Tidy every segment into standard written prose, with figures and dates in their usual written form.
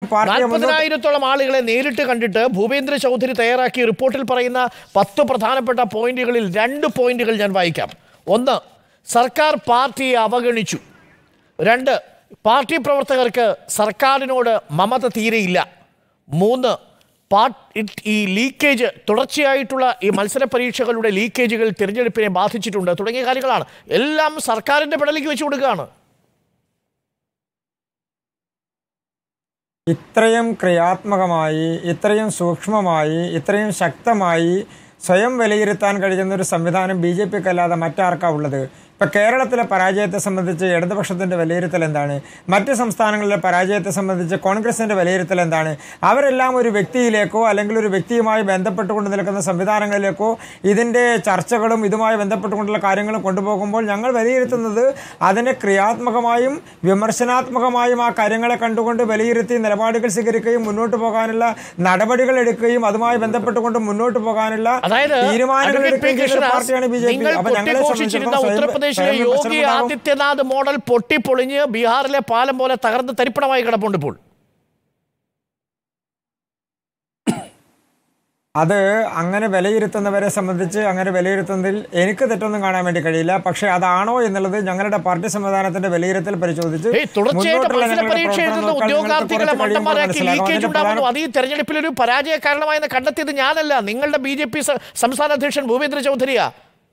40,000-ഓളം ആളുകളെ നേരിട്ട് കണ്ടിട്ട് ഭൂപേന്ദ്ര ചൗധരി തയ്യാറാക്കിയ റിപ്പോർട്ടിൽ പറയുന്ന 10 പ്രധാനപ്പെട്ട പോയിന്റുകളിൽ 2 പോയിന്റുകൾ ഞാൻ വായിക്കാം. 1, സർക്കാർ പാർട്ടിയെ അവഗണിച്ചു. 2, പാർട്ടി പ്രവർത്തകർക്ക് സർക്കാരിനോട് മമത തീരെയില്ല. 3, ഈ ലീക്കേജ്, തുടർച്ചയായിട്ടുള്ള ഈ മത്സര പരീക്ഷകളുടെ ലീക്കേജുകൾ തിരഞ്ഞെടുപ്പിനെ ബാധിച്ചിട്ടുണ്ട് തുടങ്ങിയ കാര്യങ്ങളാണ്. എല്ലാം സർക്കാരിൻ്റെ പെടലിക്ക് വെച്ചു കൊടുക്കുകയാണ്. ഇത്രയും ക്രിയാത്മകമായി, ഇത്രയും സൂക്ഷ്മമായി, ഇത്രയും ശക്തമായി സ്വയം വിലയിരുത്താൻ കഴിയുന്ന ഒരു സംവിധാനം BJPക്ക് അല്ലാതെ മറ്റാർക്കാ ഉള്ളത്? ഇപ്പോൾ കേരളത്തിലെ പരാജയത്തെ സംബന്ധിച്ച് ഇടതുപക്ഷത്തിൻ്റെ വിലയിരുത്തൽ എന്താണ്? മറ്റ് സംസ്ഥാനങ്ങളിലെ പരാജയത്തെ സംബന്ധിച്ച് കോൺഗ്രസിൻ്റെ വിലയിരുത്തൽ എന്താണ്? അവരെല്ലാം ഒരു വ്യക്തിയിലേക്കോ അല്ലെങ്കിൽ ഒരു വ്യക്തിയുമായി ബന്ധപ്പെട്ടുകൊണ്ട് നിൽക്കുന്ന സംവിധാനങ്ങളിലേക്കോ ഇതിൻ്റെ ചർച്ചകളും ഇതുമായി ബന്ധപ്പെട്ടുകൊണ്ടുള്ള കാര്യങ്ങളും കൊണ്ടുപോകുമ്പോൾ ഞങ്ങൾ വിലയിരുത്തുന്നത് അതിനെ ക്രിയാത്മകമായും വിമർശനാത്മകമായും ആ കാര്യങ്ങളെ കണ്ടുകൊണ്ട് വിലയിരുത്തി നിലപാടുകൾ സ്വീകരിക്കുകയും മുന്നോട്ട് പോകാനുള്ള നടപടികൾ എടുക്കുകയും അതുമായി ബന്ധപ്പെട്ടുകൊണ്ട് മുന്നോട്ട് പോകാനുള്ള തീരുമാനങ്ങൾ എടുക്കുകയും ചെയ്യുന്ന പാർട്ടിയാണ് BJP. അപ്പോൾ ഞങ്ങളെ സംബന്ധിച്ചിടത്തോളം യോഗി ആദിത്യനാഥ് മോഡൽ പൊട്ടിപ്പൊളിഞ്ഞ് ബീഹാറിലെ പാലം പോലെ തകർന്ന് തരിപ്പണമായി കിടപ്പുണ്ട് ഇപ്പോൾ. അത് അങ്ങനെ വിലയിരുത്തുന്നവരെ സംബന്ധിച്ച് അങ്ങനെ വിലയിരുത്തുന്നതിൽ എനിക്ക് തെറ്റൊന്നും കാണാൻ വേണ്ടി കഴിയില്ല. പക്ഷേ അതാണോ എന്നുള്ളത് ഞങ്ങളുടെ പാർട്ടി സംവിധാനത്തിന്റെ വിലയിരുത്തൽ പരിശോധിച്ച് അത് ഈ തെരഞ്ഞെടുപ്പിൽ ഒരു പരാജയ കാരണമായെന്ന് കണ്ടെത്തിയത് ഞാനല്ല, നിങ്ങളുടെ BJP സംസ്ഥാന അധ്യക്ഷൻ ഭൂപേന്ദ്ര ചൗധരിയാ.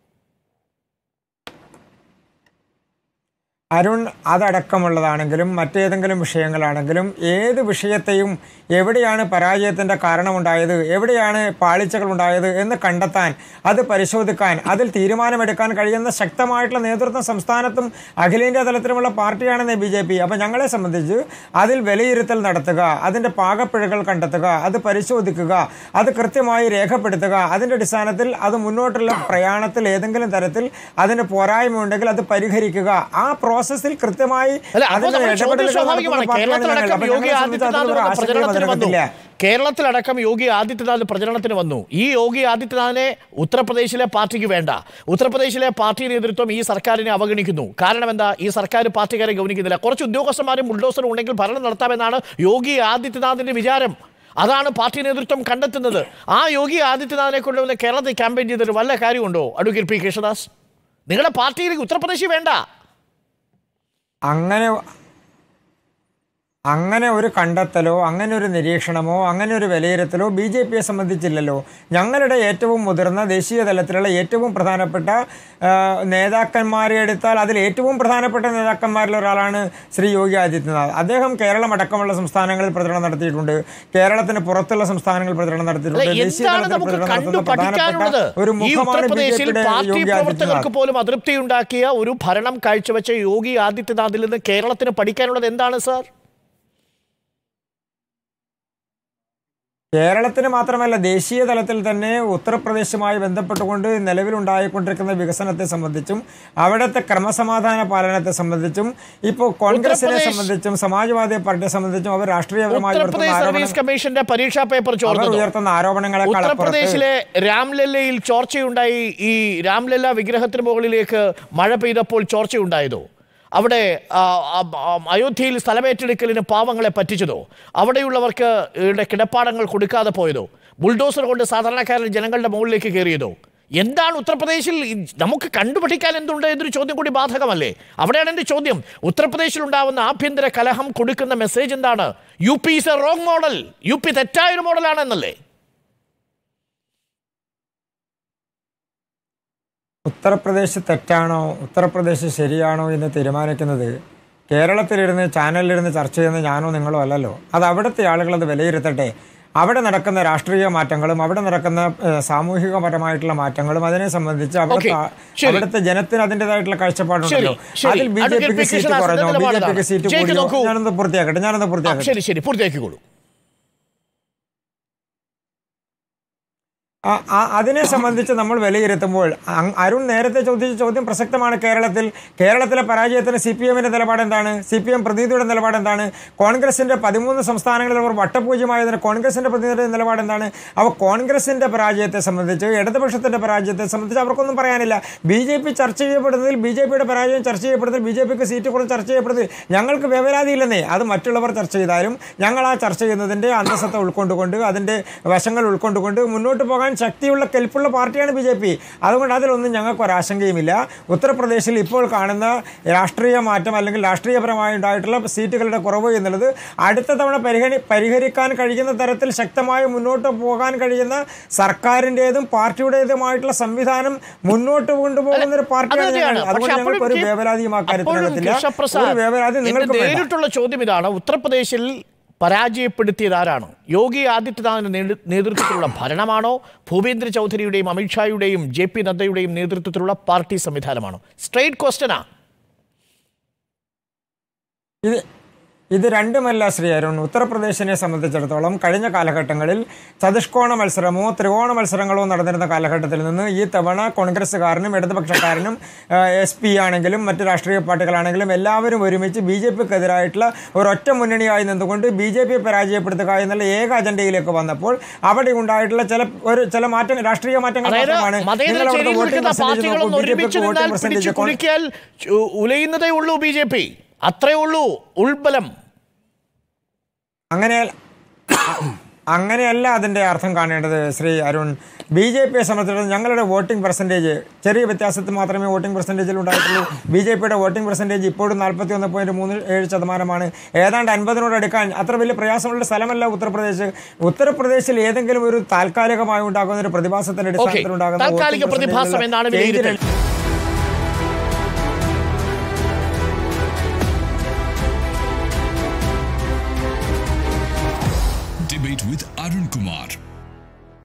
അരുൺ, അതടക്കമുള്ളതാണെങ്കിലും മറ്റേതെങ്കിലും വിഷയങ്ങളാണെങ്കിലും ഏത് വിഷയത്തെയും എവിടെയാണ് പരാജയത്തിൻ്റെ കാരണമുണ്ടായത്, എവിടെയാണ് പാളിച്ചകൾ ഉണ്ടായത് എന്ന് കണ്ടെത്താൻ, അത് പരിശോധിക്കാൻ, അതിൽ തീരുമാനമെടുക്കാൻ കഴിയുന്ന ശക്തമായിട്ടുള്ള നേതൃത്വം സംസ്ഥാനത്തും അഖിലേന്ത്യാ തലത്തിലുമുള്ള പാർട്ടിയാണെന്ന് BJP. അപ്പം ഞങ്ങളെ സംബന്ധിച്ച് അതിൽ വിലയിരുത്തൽ നടത്തുക, അതിൻ്റെ പാകപ്പിഴകൾ കണ്ടെത്തുക, അത് പരിശോധിക്കുക, അത് കൃത്യമായി രേഖപ്പെടുത്തുക, അതിൻ്റെ അടിസ്ഥാനത്തിൽ അത് മുന്നോട്ടുള്ള പ്രയാണത്തിൽ ഏതെങ്കിലും തരത്തിൽ അതിന് പോരായ്മ ഉണ്ടെങ്കിൽ അത് പരിഹരിക്കുക. ആ പ്രോസസ്സിൽ കൃത്യമായി കേരളത്തിലടക്കം യോഗി ആദിത്യനാഥ് പ്രചരണത്തിന് വന്നു. ഈ യോഗി ആദിത്യനാഥിനെ ഉത്തർപ്രദേശിലെ പാർട്ടിക്ക് വേണ്ട. ഉത്തർപ്രദേശിലെ പാർട്ടി നേതൃത്വം ഈ സർക്കാരിനെ അവഗണിക്കുന്നു. കാരണം എന്താ? ഈ സർക്കാർ പാർട്ടിക്കാരെ ഗവനിക്കുന്നില്ല. കുറച്ച് ഉദ്യോഗസ്ഥന്മാരും ബുൾഡോസറും ഉണ്ടെങ്കിൽ ഭരണം നടത്താമെന്നാണ് യോഗി ആദിത്യനാഥിന്റെ വിചാരം. അതാണ് പാർട്ടി നേതൃത്വം കണ്ടെത്തുന്നത്. ആ യോഗി ആദിത്യനാഥിനെ കൊണ്ടുവന്ന് കേരളത്തിൽ ക്യാമ്പയിൻ ചെയ്തിട്ട് വല്ല കാര്യമുണ്ടോ അഡ്വക്കേറ്റ് പി കൃഷ്ണദാസ്? നിങ്ങളുടെ പാർട്ടിയിലേക്ക് ഉത്തർപ്രദേശിൽ വേണ്ട. അങ്ങനെ ഒരു കണ്ടെത്തലോ അങ്ങനെ ഒരു നിരീക്ഷണമോ അങ്ങനെ ഒരു വിലയിരുത്തലോ BJPയെ സംബന്ധിച്ചില്ലല്ലോ. ഞങ്ങളുടെ ഏറ്റവും മുതിർന്ന ദേശീയ തലത്തിലുള്ള ഏറ്റവും പ്രധാനപ്പെട്ട നേതാക്കന്മാരെ എടുത്താൽ അതിൽ ഏറ്റവും പ്രധാനപ്പെട്ട നേതാക്കന്മാരിൽ ഒരാളാണ് ശ്രീ യോഗി ആദിത്യനാഥ്. അദ്ദേഹം കേരളം അടക്കമുള്ള സംസ്ഥാനങ്ങളിൽ പ്രചരണം നടത്തിയിട്ടുണ്ട്, കേരളത്തിന് പുറത്തുള്ള സംസ്ഥാനങ്ങളിൽ പ്രചരണം നടത്തിയിട്ടുണ്ട്. ദേശീയ തലത്തിൽ പ്രചരണം നടത്തുന്ന പ്രധാനപ്പെട്ട ഒരു മുഖമാണ് BJPയുടെ യോഗി ആദിത്യനാഥ്. പോലും അതൃപ്തിയുണ്ടാക്കിയ ഒരു ഭരണം കാഴ്ചവെച്ച യോഗി ആദിത്യനാഥിൽ നിന്ന് കേരളത്തിന് പഠിക്കാനുള്ളത് എന്താണ് സാർ? കേരളത്തിന് മാത്രമല്ല ദേശീയ തലത്തിൽ തന്നെ ഉത്തർപ്രദേശുമായി ബന്ധപ്പെട്ടുകൊണ്ട് നിലവിലുണ്ടായിക്കൊണ്ടിരിക്കുന്ന വികസനത്തെ സംബന്ധിച്ചും അവിടുത്തെ ക്രമസമാധാന പാലനത്തെ സംബന്ധിച്ചും ഇപ്പോൾ കോൺഗ്രസിനെ സംബന്ധിച്ചും സമാജ്വാദി പാർട്ടിയെ സംബന്ധിച്ചും അവർ രാഷ്ട്രീയപരമായി ഉയർത്തുന്ന ആരോപണങ്ങളെക്കാൾ ഉത്തർപ്രദേശിലെ രാംലല്ലയിൽ ചോർച്ചയുണ്ടായി. ഈ രാംലല്ല വിഗ്രഹത്തിന് മുകളിലേക്ക് മഴ പെയ്തപ്പോൾ ചോർച്ചയുണ്ടായതോ? അവിടെ അയോധ്യയിൽ സ്ഥലമേറ്റെടുക്കലിന് പാവങ്ങളെ പറ്റിച്ചതോ? അവിടെയുള്ളവർക്ക് കിടപ്പാടങ്ങൾ കൊടുക്കാതെ പോയതോ? ബുൾഡോസർ കൊണ്ട് സാധാരണക്കാരൻ ജനങ്ങളുടെ മുകളിലേക്ക് കയറിയതോ? എന്താണ് ഉത്തർപ്രദേശിൽ നമുക്ക് കണ്ടുപഠിക്കാൻ എന്തുണ്ട് എന്നൊരു ചോദ്യം കൂടി ബാധകമല്ലേ? അവിടെയാണ് എൻ്റെ ചോദ്യം. ഉത്തർപ്രദേശിൽ ഉണ്ടാവുന്ന ആഭ്യന്തര കലഹം കൊടുക്കുന്ന മെസ്സേജ് എന്താണ്? UP is a wrong model, UP തെറ്റായൊരു മോഡലാണെന്നല്ലേ? ഉത്തർപ്രദേശ് തെറ്റാണോ ഉത്തർപ്രദേശ് ശരിയാണോ എന്ന് തീരുമാനിക്കുന്നത് കേരളത്തിലിരുന്ന് ചാനലിലിരുന്ന് ചർച്ച ചെയ്യുന്ന ഞാനോ നിങ്ങളോ അല്ലല്ലോ. അത് അവിടുത്തെ ആളുകൾ അത് വിലയിരുത്തട്ടെ. അവിടെ നടക്കുന്ന രാഷ്ട്രീയ മാറ്റങ്ങളും അവിടെ നടക്കുന്ന സാമൂഹികപരമായിട്ടുള്ള മാറ്റങ്ങളും അതിനെ സംബന്ധിച്ച് അവിടുത്തെ ജനത്തിന് അതിൻ്റെതായിട്ടുള്ള കാഴ്ചപ്പാടുണ്ടല്ലോ. അതിൽ BJPക്ക് സീറ്റ് കുറഞ്ഞോ, BJPക്ക് സീറ്റ് കൂടിയോ? ഞാനൊന്ന് പൂർത്തിയാക്കട്ടെ. ശരി, പൂർത്തിയാക്കിക്കോളൂ. അതിനെ സംബന്ധിച്ച് നമ്മൾ വിലയിരുത്തുമ്പോൾ അരുൺ നേരത്തെ ചോദിച്ച ചോദ്യം പ്രസക്തമാണ്. കേരളത്തിലെ പരാജയത്തിന് CPM-ന്റെ നിലപാട് എന്താണ്? CPM പ്രതിനിധിയുടെ നിലപാട് എന്താണ്? കോൺഗ്രസിന്റെ 13 സംസ്ഥാനങ്ങളിൽ അവർ വട്ടപൂജ്യമായതിന് കോൺഗ്രസിന്റെ പ്രതിനിധിയുടെ നിലപാട് എന്താണ്? അപ്പോൾ കോൺഗ്രസിന്റെ പരാജയത്തെ സംബന്ധിച്ച്, ഇടതുപക്ഷത്തിന്റെ പരാജയത്തെ സംബന്ധിച്ച് അവർക്കൊന്നും പറയാനില്ല. BJP ചർച്ച ചെയ്യപ്പെടുന്നതിൽ, BJP-യുടെ പരാജയം ചർച്ച ചെയ്യപ്പെടുന്നതിൽ, BJP-ക്ക് സീറ്റ് കുറച്ച് ചർച്ച ചെയ്യപ്പെടുന്നതിൽ ഞങ്ങൾക്ക് വേവലാതിയില്ലെന്നേ. അത് മറ്റുള്ളവർ ചർച്ച ചെയ്താലും ഞങ്ങൾ ആ ചർച്ച ചെയ്യുന്നതിൻ്റെ അന്തസ്സത്ത ഉൾക്കൊണ്ടുകൊണ്ട്, അതിൻ്റെ വശങ്ങൾ ഉൾക്കൊണ്ടുകൊണ്ട് മുന്നോട്ട് പോകാൻ ശക്തിയുള്ള കെൽപ്പുള്ള പാർട്ടിയാണ് BJP. അതുകൊണ്ട് അതിലൊന്നും ഞങ്ങൾക്ക് ഒരാശങ്കയുമില്ല. ഉത്തർപ്രദേശിൽ ഇപ്പോൾ കാണുന്ന രാഷ്ട്രീയ മാറ്റം അല്ലെങ്കിൽ രാഷ്ട്രീയപരമായി ഉണ്ടായിട്ടുള്ള സീറ്റുകളുടെ കുറവ് എന്നുള്ളത് അടുത്ത തവണ പരിഹരിക്കാൻ കഴിയുന്ന തരത്തിൽ ശക്തമായി മുന്നോട്ട് പോകാൻ കഴിയുന്ന സർക്കാരിൻ്റെതും പാർട്ടിയുടേതുമായിട്ടുള്ള സംവിധാനം മുന്നോട്ട് കൊണ്ടുപോകുന്ന ഒരു പാർട്ടിയാണ് ഞങ്ങൾ. അതുകൊണ്ട് ഞങ്ങൾക്ക് ഒരു വേവലാതിയും ആ കാര്യത്തിനകത്തില്ല. ഒരു വേവലാതി നിങ്ങൾക്ക് നേരിട്ടുള്ള ചോദ്യം ഇതാണ്: ഉത്തർപ്രദേശിൽ പരാജയപ്പെടുത്തിയത് ആരാണ്? യോഗി ആദിത്യനാഥിന്റെ നേതൃത്വത്തിലുള്ള ഭരണമാണോ? ഭൂപേന്ദ്ര ചൗധരിയുടെയും അമിത്ഷായുടെയും JP നദ്ദയുടെയും നേതൃത്വത്തിലുള്ള പാർട്ടി സംവിധാനമാണോ? സ്ട്രെയിറ്റ് ക്വസ്റ്റ്യനാ. ഇത് രണ്ടുമല്ല ശ്രീ അരുൺ. ഉത്തർപ്രദേശിനെ സംബന്ധിച്ചിടത്തോളം കഴിഞ്ഞ കാലഘട്ടങ്ങളിൽ ചതുഷ്കോണ മത്സരമോ ത്രികോണ മത്സരങ്ങളോ നടന്നിരുന്ന കാലഘട്ടത്തിൽ നിന്ന് ഈ തവണ കോൺഗ്രസ്സുകാരനും ഇടതുപക്ഷക്കാരനും SP ആണെങ്കിലും മറ്റ് രാഷ്ട്രീയ പാർട്ടികളാണെങ്കിലും എല്ലാവരും ഒരുമിച്ച് BJP-ക്കെതിരായിട്ടുള്ള ഒരൊറ്റ മുന്നണിയായി നിന്നുകൊണ്ട് BJP പരാജയപ്പെടുത്തുക എന്നുള്ള ഏക അജണ്ടയിലേക്ക് വന്നപ്പോൾ അവിടെ ഉണ്ടായിട്ടുള്ള ചില മാറ്റങ്ങൾ, രാഷ്ട്രീയ മാറ്റങ്ങൾ മാത്രമാണ്. ഉലയുന്നതേ ഉള്ളൂ BJP, അത്രേ ഉള്ളൂ ഉൾബലം. അങ്ങനെയല്ല അതിൻ്റെ അർത്ഥം കാണേണ്ടത് ശ്രീ അരുൺ. BJP-യെ സംബന്ധിച്ചിടത്തോളം ഞങ്ങളുടെ വോട്ടിംഗ് പെർസെൻറ്റേജ് ചെറിയ വ്യത്യാസത്തിൽ മാത്രമേ വോട്ടിംഗ് പെർസെൻറ്റേജിൽ ഉണ്ടായിട്ടുള്ളൂ. BJP-യുടെ വോട്ടിംഗ് പെർസെൻറ്റേജ് ഇപ്പോഴും 41.37%. ഏതാണ്ട് 50-നോട് അടുക്കാൻ അത്ര വലിയ പ്രയാസമുള്ള സ്ഥലമല്ല ഉത്തർപ്രദേശ്. ഉത്തർപ്രദേശിൽ ഏതെങ്കിലും ഒരു താൽക്കാലികമായി ഉണ്ടാകുന്ന ഒരു പ്രതിഭാസത്തിന്റെ അടിസ്ഥാനത്തിൽ ഉണ്ടാകുന്ന